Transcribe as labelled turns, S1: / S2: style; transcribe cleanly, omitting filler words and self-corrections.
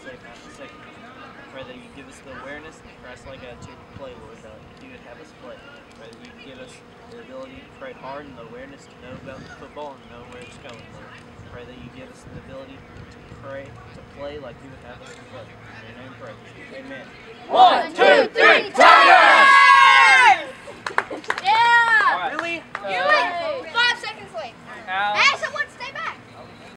S1: second coming. Pray that you give us the awareness and the Christ-like attitude to play, Lord, that you would have us play. Pray that you give us the ability to pray hard and the awareness to know about the football and know where it's going, Lord. Pray that you give us the ability to pray, to play like you would have us to play. In your name, pray. Amen.
S2: 1, 2, 3,